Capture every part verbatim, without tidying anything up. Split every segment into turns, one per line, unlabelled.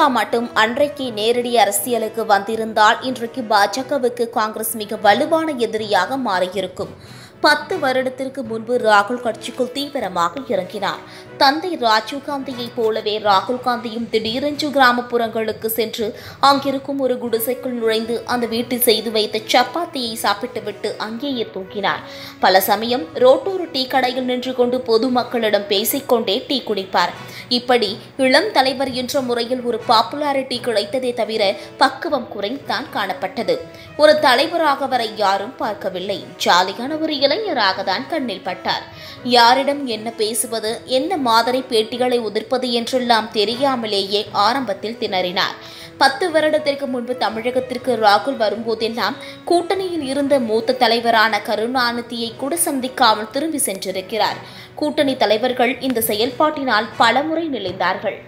மட்டும் அன்றைக்கு நேரடி அரசியலுக்கு வந்திருந்தால் இன்றைக்கு பாஜகவுக்கு காங்கிரஸ் மிக வலுவான எதிரியாக மாறியிருக்கும். பத்து வருடத்திற்கு முன்பு ராகுல் கட்சிக்குள் தீவிரமாக இறங்கினார். தந்தை ராஜீவ்காந்தியைப் போலவே ராகுல் காந்தியும் திடீரென்று கிராமப்புறங்களுக்கு சென்று அங்கிருக்கும் ஒரு குடிசைக்குள் நுழைந்து அந்த வீட்டில் செய்து வைத்த சப்பாத்தியை சாப்பிட்டுவிட்டு அங்கேயே தூங்கினார். பல சமயம் ரோட்டோரு டீ கடையில் நின்று கொண்டு பொதுமக்களிடம் பேசிக்கொண்டே டீ குடிப்பார். இப்படி இளம் தலைவர் என்ற முறையில் ஒரு பாப்புலாரிட்டி கிடைத்ததே தவிர பக்குவம் குறைந்தான் காணப்பட்டது. ஒரு தலைவராக வரை யாரும் பார்க்கவில்லை. ஜாலியான ஒரு இளைஞராக தான் கண்ணில் பட்டார். யாரிடம் என்ன பேசுவது, என்ன மாதிரி பேட்டிகளை உதிர்ப்பது என்றெல்லாம் தெரியாமலேயே ஆரம்பத்தில் திணறினார். பத்து வருடத்திற்கு முன்பு தமிழகத்திற்கு ராகுல் வரும்போதெல்லாம் கூட்டணியில் இருந்த மூத்த தலைவரான கருணாநிதியை கூட சந்திக்காமல் திரும்பி சென்றிருக்கிறார். கூட்டணி தலைவர்கள் இந்த செயல்பாட்டினால் பலமுறை நிலைந்தார்கள்.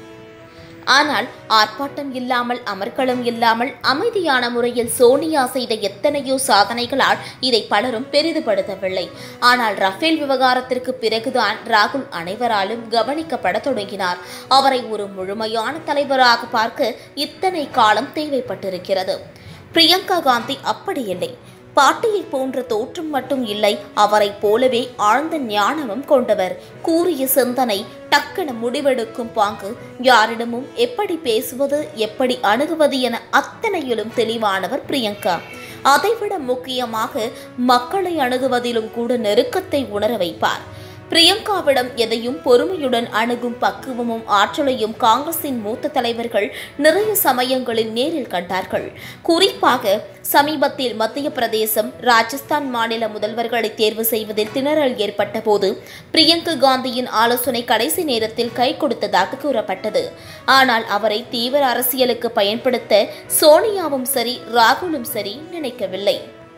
ஆனால் ஆர்ப்பாட்டம் இல்லாமல், அமர்க்களம் இல்லாமல் அமைதியான முறையில் சோனியா செய்த எத்தனையோ சாதனைகளால் இதை பலரும் பெரிதுபடுத்தவில்லை. ஆனால் ரஃபேல் விவகாரத்திற்கு பிறகுதான் ராகுல் அனைவராலும் கவனிக்கப்பட தொடங்கினார். அவரை ஒரு முழுமையான தலைவராக பார்க்க இத்தனை காலம் தேவைப்பட்டிருக்கிறது. பிரியங்கா காந்தி அப்படியில்லை. பாட்டியை போன்ற தோற்றம் மட்டும் இல்லை, அவரை போலவே ஆழ்ந்த ஞானமும் கொண்டவர். கூறிய சிந்தனை, டக்கென முடிவெடுக்கும் பாங்கு, யாரிடமும் எப்படி பேசுவது, எப்படி அணுகுவது என அத்தனையிலும் தெளிவானவர் பிரியங்கா. அதைவிட முக்கியமாக மக்களை அணுகுவதிலும் கூட நெருக்கத்தை உணர வைப்பார். பிரியங்காவிடம் எதையும் பொறுமையுடன் அணுகும் பக்குவமும் ஆற்றலையும் காங்கிரசின் மூத்த தலைவர்கள் நிறைய சமயங்களில் நேரில் கண்டார்கள். குறிப்பாக சமீபத்தில் மத்திய பிரதேசம், ராஜஸ்தான் மாநில முதல்வர்களை தேர்வு செய்வதில் திணறல் ஏற்பட்ட போது பிரியங்கா காந்தியின் ஆலோசனை கடைசி நேரத்தில் கை கொடுத்ததாக கூறப்பட்டது. ஆனால் அவரை தீவிர அரசியலுக்கு பயன்படுத்த சோனியாவும் சரி, ராகுலும் சரி நினைக்கவில்லை.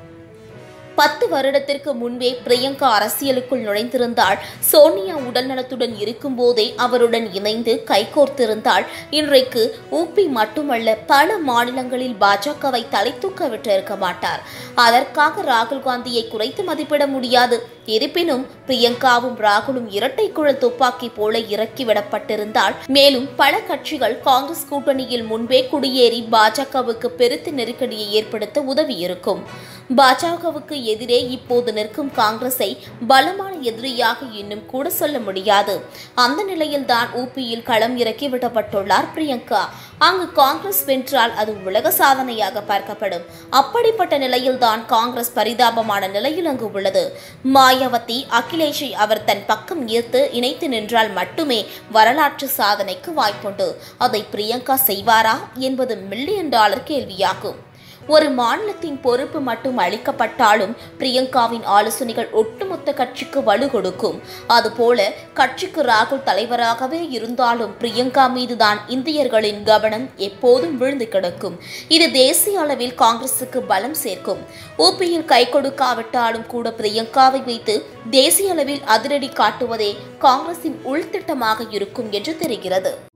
பத்து வருடத்திற்கு முன்பே பிரியங்கா அரசியலுக்குள் நுழைந்திருந்தால், சோனியா உடல்நலத்துடன் இருக்கும் போதே அவருடன் இணைந்து கைகோர்த்திருந்தால், இன்றைக்கு ஊபி மட்டுமல்ல பல மாநிலங்களில் பாஜகவை தலை தூக்க விட்டிருக்க மாட்டார். அதற்காக ராகுல் காந்தியை குறைத்து மதிப்பிட முடியாது. இருப்பினும் பிரியங்காவும் ராகுலும் இரட்டை குழல் துப்பாக்கி போல இறக்கிவிடப்பட்டிருந்தால், மேலும் பல கட்சிகள் காங்கிரஸ் கூட்டணியில் முன்பே குடியேறி பாஜகவுக்கு பெருத்த நெருக்கடியை ஏற்படுத்த உதவியிருக்கும். பாஜகவுக்கு எதிரே இப்போது நிற்கும் காங்கிரஸை பலமான எதிரியாக இன்னும் கூட சொல்ல முடியாது. அந்த நிலையில்தான் ஊபியில் களம் இறக்கிவிடப்பட்டுள்ளார் பிரியங்கா. அங்கு காங்கிரஸ் வென்றால் அது உலக சாதனையாக பார்க்கப்படும். அப்படிப்பட்ட நிலையில்தான் காங்கிரஸ் பரிதாபமான நிலையில் அங்கு உள்ளது. மாயாவதி, அகிலேஷை அவர் தன் பக்கம் ஈர்த்து இணைத்து நின்றால் மட்டுமே வரலாற்று சாதனைக்கு வாய்ப்புண்டு. அதை பிரியங்கா செய்வாரா என்பது மில்லியன் டாலர் கேள்வியாகும். ஒரு மாநிலத்தின் பொறுப்பு மட்டும் அளிக்கப்பட்டாலும் பிரியங்காவின் ஆலோசனைகள் ஒட்டுமொத்த கட்சிக்கு வலு கொடுக்கும். அதுபோல கட்சிக்கு ராகுல் தலைவராகவே இருந்தாலும் பிரியங்கா மீதுதான் இந்தியர்களின் கவனம் எப்போதும் விழுந்து கிடக்கும். இது தேசிய அளவில் காங்கிரசுக்கு பலம் சேர்க்கும். ஊபியில் கை கொடுக்காவிட்டாலும் கூட பிரியங்காவை வைத்து தேசிய அளவில் அதிரடி காட்டுவதே காங்கிரசின் உள்திட்டமாக இருக்கும் என்று தெரிகிறது.